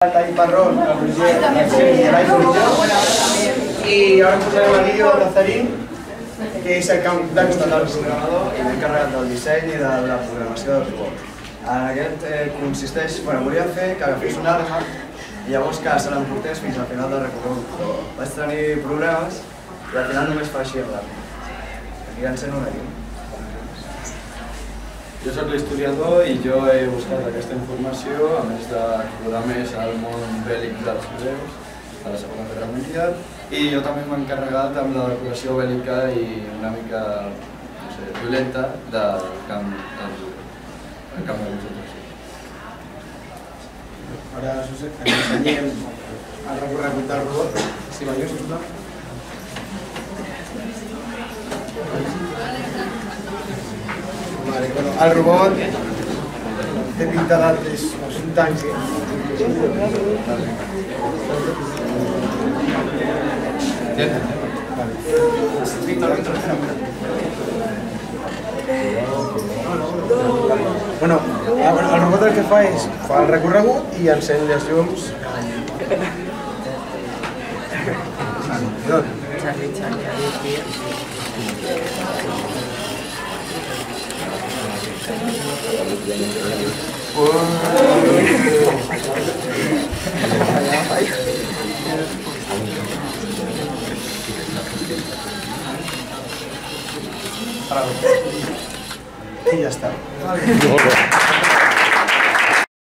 Tall Parrón, y ahora posarem el vídeo de Zarin, que és el camp del programador i l'he encarregat del disseny i de la programació del robot. En aquest consisteix, volia fer que agafés un arma i llavors que se l'emportés fins al final del recorregut, però vaig tenir problemes i al final només fa així ràpid. Aquí encén una llum. Jo soc l'historiador i jo he buscat aquesta informació, a més d'explorar més el món bèl·lic dels jueus de la Segona Guerra Mundial, i jo també m'he encarregat amb la decoració bèl·lica i una mica violenta del camp de concentració. Ara us ensenyem el recorregut del robot. Si veieu, sisplau. El robot té pinta d'altres, és un tanque. El robot el que fa és fa el recorregut i encén les llums. I ja està.